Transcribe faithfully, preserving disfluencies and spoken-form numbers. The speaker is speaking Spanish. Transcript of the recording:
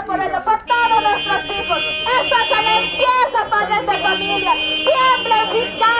por ello, por todos nuestros hijos. Esto es la limpieza, padres de familia. Tiemblen, fiscales.